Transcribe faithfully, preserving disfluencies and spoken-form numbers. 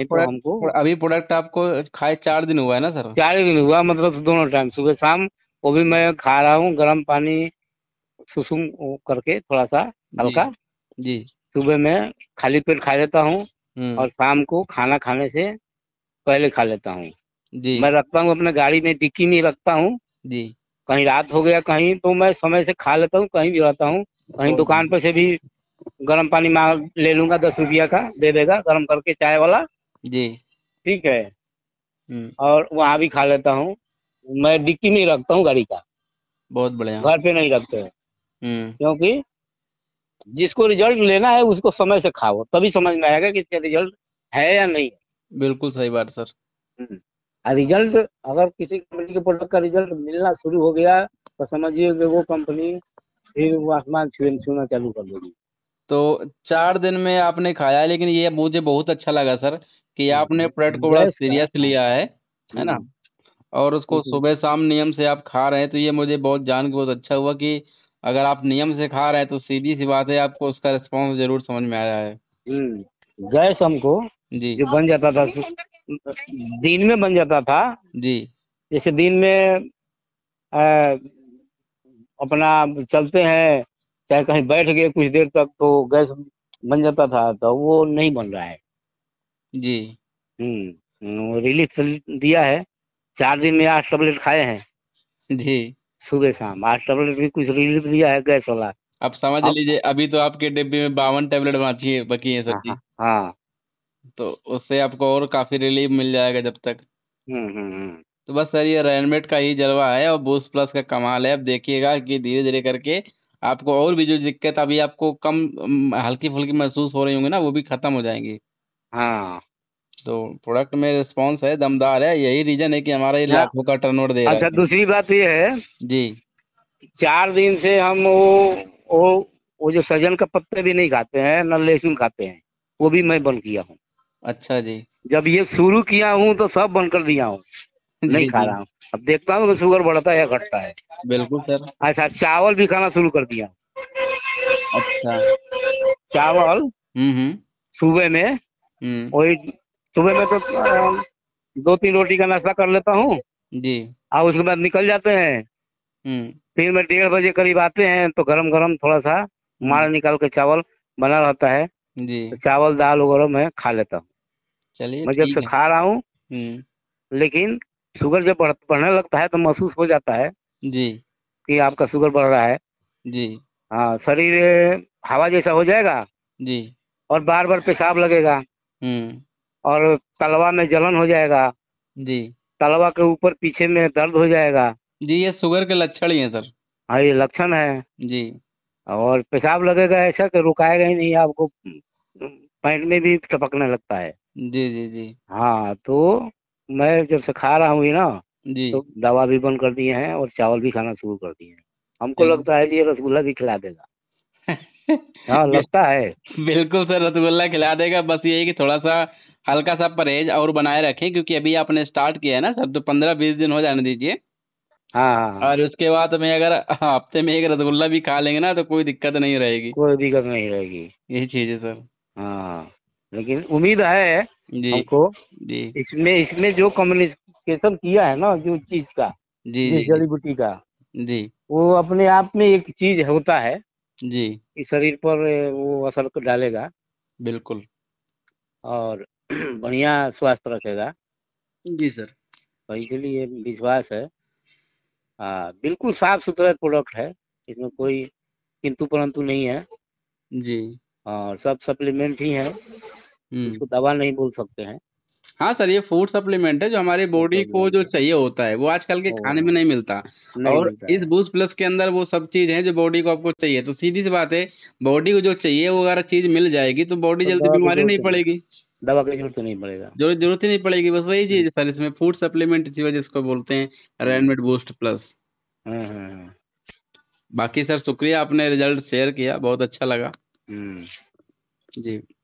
नहीं तो प्रोडक्ट हमको प्रो- अभी प्रोडक्ट आपको खाए चार दिन हुआ है ना सर? चार ही दिन हुआ, मतलब दोनों टाइम सुबह शाम। वो भी मैं खा रहा हूँ गर्म पानी सुसुम वो करके थोड़ा सा जी हल्का। जी। सुबह में खाली पेट खा लेता हूँ हम्म। और शाम को खाना खाने से पहले खा लेता हूँ। जी मैं रखता हूँ अपने गाड़ी में, डिक्की में रखता हूँ। जी। कहीं रात हो गया कहीं तो मैं समय से खा लेता हूँ, कहीं भी रहता हूँ। कहीं बहुत दुकान बढ़िया। पर से भी गर्म पानी मांग ले लूंगा, दस रुपया का दे देगा गर्म करके चाय वाला। जी। ठीक है। हम्म। और वहाँ भी खा लेता हूँ। मैं डिक्की में ही रखता हूँ गाड़ी का, बहुत बढ़िया। घर पे नहीं रखते हैं। हम्म। क्योंकि जिसको रिजल्ट लेना है उसको समय से खाओ, तभी समझ में आएगा कि इसका रिजल्ट है या नहीं है। बिल्कुल सही बात सर। हम्म। और रिजल्ट, अगर किसी कंपनी के प्रोडक्ट का रिजल्ट मिलना शुरू हो गया तो समझिए कि वो कंपनी फिर वो आसमान छू छूना चालू कर देगी। तो चार दिन में आपने खाया, लेकिन ये मुझे बहुत अच्छा लगा सर कि आपने प्रोडक्ट को बड़ा गैस का, सीरियस हाँ। लिया है है ना? हम्म, और उसको बिल्कुल। सुबह शाम नियम से आप खा रहे हैं, तो ये मुझे बहुत जान के बहुत अच्छा हुआ कि अगर आप नियम से खा रहे हैं तो सीधी सी बात है, आपको उसका रिस्पॉन्स जरूर समझ में आया है। हम्म गैस हमको जी जो बन जाता था, दिन में बन जाता था। जी। जैसे दिन में अ, अपना चलते हैं, चाहे कहीं बैठ गए कुछ देर तक तो गैस बन जाता था, तो वो नहीं बन रहा है। जी हम्म रिलीफ दिया है। चार दिन में आठ टेबलेट खाए हैं, जी। सुबह शाम आठ टेबलेट भी कुछ रिलीफ दिया है गैस वाला। अब समझ अब लीजिए, अभी तो आपके डिब्बे में बावन टेबलेट बाकी है बकी है हाँ हाँ सबकी। हाँ। तो उससे आपको और काफी रिलीफ मिल जाएगा जब तक। हम्म हम्म हम्म। तो बस सर, ये रेनमेट का ही जलवा है और बूस्ट प्लस का कमाल है। अब देखिएगा कि धीरे धीरे करके आपको और भी जो दिक्कत अभी आपको कम अम, हल्की फुल्की महसूस हो रही होंगी ना, वो भी खत्म हो जाएंगी। हाँ। तो प्रोडक्ट में रिस्पॉन्स है, दमदार है, यही रीजन है कि हमारा ये हाँ, लाखों का टर्नओवर दे अच्छा रहा है। दूसरी बात ये है, जी। चार दिन से हम वो वो वो जो सजन का पत्ते भी नहीं खाते हैं, न लहसुन खाते हैं। वो भी मैं बंद किया हूँ। अच्छा जी। जब ये शुरू किया हूँ तो सब बंद कर दिया हूँ, नहीं जी खा जी। रहा हूँ। अब देखता हूँ कि शुगर बढ़ता है या घटता है। बिल्कुल सर। अच्छा, चावल भी खाना शुरू कर दिया। अच्छा। चावल हम्म हम्म सुबह में हम्म। वही, सुबह में तो अ, दो तीन रोटी का नाश्ता कर लेता हूँ जी। और उसके बाद निकल जाते हैं। हम्म फिर मैं डेढ़ बजे करीब आते हैं तो गरम गरम थोड़ा सा हम्म। मार निकाल के चावल बना रहता है, जी। तो चावल दाल वगैरह मैं खा लेता हूँ। चलिए मैं जब ठीक से है। खा रहा हूँ, हम्म। लेकिन शुगर जब बढ़, बढ़ने लगता है तो महसूस हो जाता है जी कि आपका शुगर बढ़ रहा है। जी हाँ, शरीर हवा जैसा हो जाएगा जी। और बार बार पेशाब लगेगा हम्म। और तलवा में जलन हो जाएगा। जी तलवा के ऊपर पीछे में दर्द हो जाएगा। जी, ये शुगर के लक्षण ही हैं सर। हाँ, ये लक्षण है। जी और पेशाब लगेगा ऐसा कि रुकाएगा ही नहीं आपको, पैंट में भी टपकने लगता है। जी जी जी हाँ, तो मैं जब से खा रहा हूँ ये ना, जी। तो दवा भी बंद कर दिए हैं और चावल भी खाना शुरू कर दिए हैं। हमको चलिए। लगता है कि ये रसगुल्ला भी खिला देगा। हाँ, बि- लगता है। बिल्कुल सर, रसगुल्ला खिला देगा। बस ये है कि थोड़ा सा हल्का सा परहेज और बनाए रखें, क्योंकि अभी आपने स्टार्ट किया है ना सर, तो पंद्रह बीस दिन हो जाने दीजिए। हाँ हाँ हाँ। और उसके बाद में अगर हफ्ते में एक रसगुल्ला भी खा लेंगे ना, तो कोई दिक्कत नहीं रहेगी। कोई दिक्कत नहीं रहेगी। यही चीज है सर। हाँ, लेकिन उम्मीद है जी हमको, जी इसमें इसमें जो कम्युनिकेशन किया है ना, जो चीज का, जी जिस जी जी जड़ी बूटी का, जी वो अपने आप में एक चीज होता है जी। कि शरीर पर वो असर को डालेगा बिल्कुल। और बढ़िया स्वास्थ्य रखेगा। जी सर। तो इसीलिए विश्वास है। हाँ, बिल्कुल साफ सुथरा प्रोडक्ट है, इसमें कोई किंतु परंतु नहीं है। जी। और सब सप्लीमेंट ही है, हम्म। इसको दवा नहीं बोल सकते हैं। हाँ सर, ये फूड सप्लीमेंट है जो हमारी फूड बॉडी को जो सप्लीमेंट है। चाहिए होता है, वो आजकल के खाने में ओ, नहीं मिलता। नहीं और मिलता इस है। बूस्ट प्लस के अंदर वो सब चीज है जो बॉडी को आपको चाहिए, तो सीधी सी बात है, बॉडी को जो चाहिए वो अगर चीज मिल जाएगी तो बॉडी तो जल्दी दवा की बीमारी नहीं जरूरत नहीं, पड़ेगी। दवा की जरूरत नहीं पड़ेगा। जो जरूरत ही नहीं पड़ेगी। बस वही चीज हम्म है सर, इसमें फूड सप्लीमेंट इसी वजह से इसको बोलते हैं हम्म रेडमेड बूस्ट प्लस। हम्म हम्म बाकी सर, शुक्रिया, आपने रिजल्ट शेयर किया, बहुत अच्छा लगा। हम्म। जी।